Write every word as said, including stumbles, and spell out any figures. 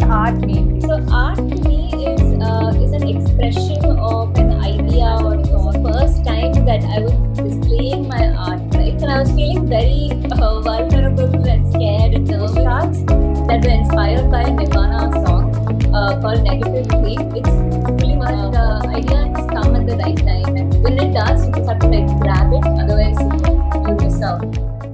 art mean? So art to me is uh, is an expression of an idea or thought. First time that I was displaying my art, right? And I was feeling very uh, vulnerable and scared and nervous. Arts that were inspired by a Nirvana song uh, called Negative Theme. It's pretty much the idea has come at the right time, and when it does, you just have to like grab it. Otherwise, you miss out.